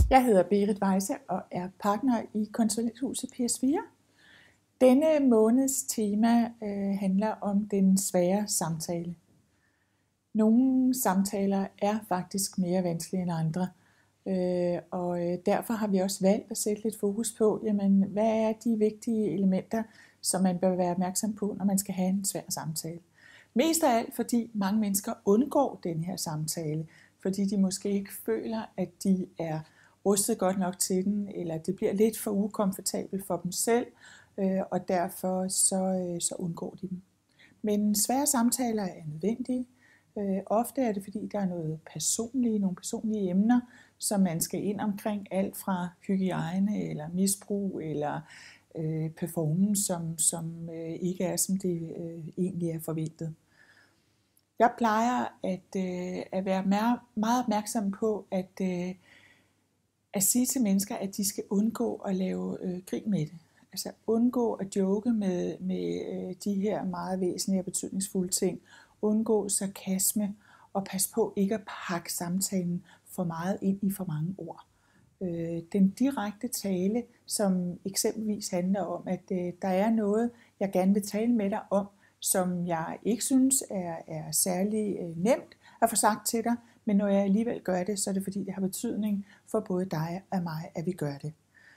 Jeg hedder Berit Weise og er partner i konsulenthuset PS4. Denne måneds tema handler om den svære samtale. Nogle samtaler er faktisk mere vanskelige end andre, og derfor har vi også valgt at sætte lidt fokus på, jamen, hvad er de vigtige elementer, som man bør være opmærksom på, når man skal have en svær samtale. Mest af alt, fordi mange mennesker undgår den her samtale, fordi de måske ikke føler, at de er rustet godt nok til den, eller det bliver lidt for ukomfortabelt for dem selv, og derfor så undgår de dem. Men svære samtaler er nødvendige. Ofte er det, fordi der er nogle personlige emner, som man skal ind omkring, alt fra hygiejne eller misbrug eller performance, som ikke er, som det egentlig er forventet. Jeg plejer at være meget opmærksom på at sige til mennesker, at de skal undgå at lave grin med det. Altså undgå at joke med de her meget væsentlige og betydningsfulde ting. Undgå sarkasme og pas på ikke at pakke samtalen for meget ind i for mange ord. Den direkte tale, som eksempelvis handler om, at der er noget, jeg gerne vil tale med dig om, som jeg ikke synes er særlig nemt at få sagt til dig, men når jeg alligevel gør det, så er det fordi, det har betydning for både dig og mig, at vi gør det.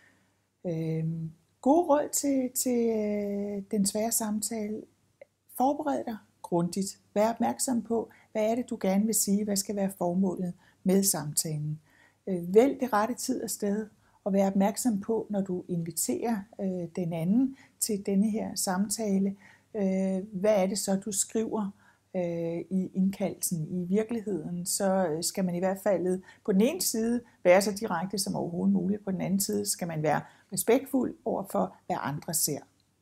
Gode råd til den svære samtale. Forbered dig grundigt. Vær opmærksom på, hvad er det, du gerne vil sige, hvad skal være formålet med samtalen. Vælg det rette tid og sted, og vær opmærksom på, når du inviterer den anden til denne her samtale, hvad er det så, du skriver i indkaldelsen. I virkeligheden, så skal man i hvert fald på den ene side være så direkte som overhovedet muligt. På den anden side skal man være respektfuld overfor, hvad andre ser.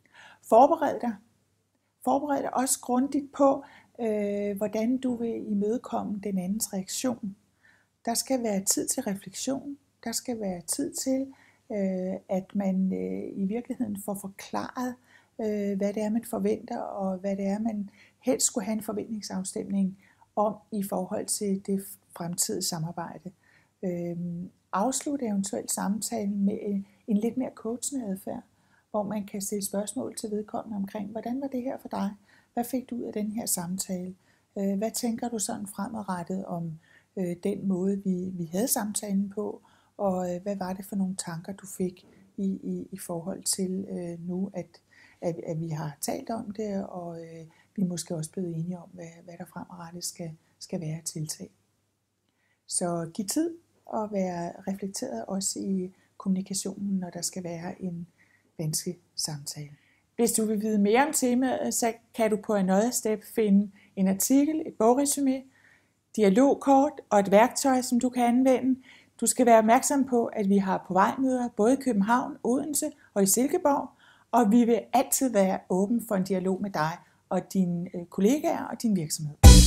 Forbered dig også grundigt på, hvordan du vil imødekomme den andens reaktion. Der skal være tid til refleksion. Der skal være tid til, at man i virkeligheden får forklaret, hvad det er, man forventer, og hvad det er, man helst skulle have en forventningsafstemning om i forhold til det fremtidige samarbejde. Afslut eventuelt samtalen med en lidt mere coachende adfærd, hvor man kan stille spørgsmål til vedkommende omkring, hvordan var det her for dig? Hvad fik du ud af den her samtale? Hvad tænker du sådan fremadrettet om den måde, vi havde samtalen på? Og hvad var det for nogle tanker, du fik i forhold til nu, at vi har talt om det, og vi er måske også blevet enige om, hvad der fremadrettet skal være tiltag. Så giv tid og være reflekteret også i kommunikationen, når der skal være en vanskelig samtale. Hvis du vil vide mere om temaet, så kan du på Another Step finde en artikel, et bogresumé, dialogkort og et værktøj, som du kan anvende. Du skal være opmærksom på, at vi har på vejmøder både i København, Odense og i Silkeborg, og vi vil altid være åben for en dialog med dig og dine kollegaer og din virksomhed.